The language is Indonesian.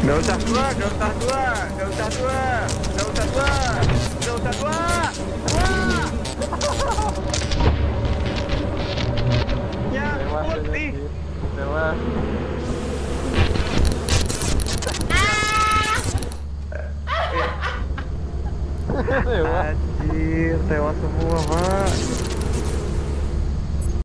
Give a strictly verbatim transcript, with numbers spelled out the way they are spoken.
Gak usah dua, gak usah dua, gak usah dua, gak usah dua, gak usah dua, dua. Ya, Tewas ya, putih. Jir. Tewas. Tewas. Anjir, tewas semua.